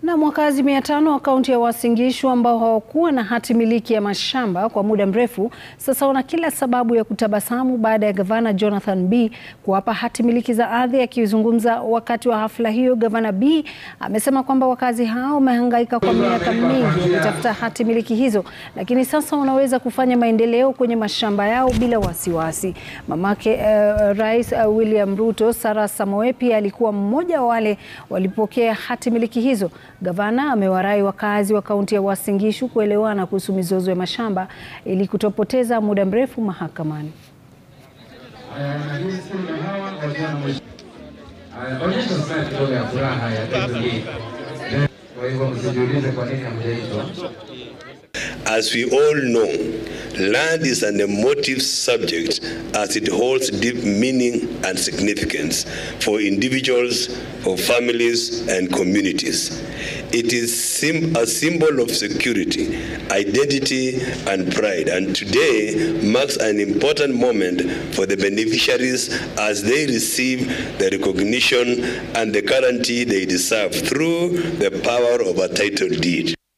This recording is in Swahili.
Na wakazi 500 wa kaunti ya Uasin Gishu ambao hawakuwa na hati miliki ya mashamba kwa muda mrefu sasa wana kila sababu ya kutabasamu baada ya Gavana Jonathan Bii kuwapa hati miliki za ardhi. Akizungumza wakati wa hafla hiyo, Gavana Bii amesema kwamba wakazi hao wamehangaika kwa miaka mingi kutafuta hati miliki hizo, lakini sasa wanaweza kufanya maendeleo kwenye mashamba yao bila wasiwasi. Mamake rais William Ruto Sarah Samoei pia alikuwa mmoja wa wale walipokea hati miliki hizo. Gavana amewarai wakazi wa kaunti ya Uasin Gishu kuelewana kuhusu mizozo ya mashamba ili kutopoteza muda mrefu mahakamani. As we all know, land is an emotive subject as it holds deep meaning and significance for individuals, for families and communities. It is a symbol of security, identity and pride, and today marks an important moment for the beneficiaries as they receive the recognition and the guarantee they deserve through the power of a title deed.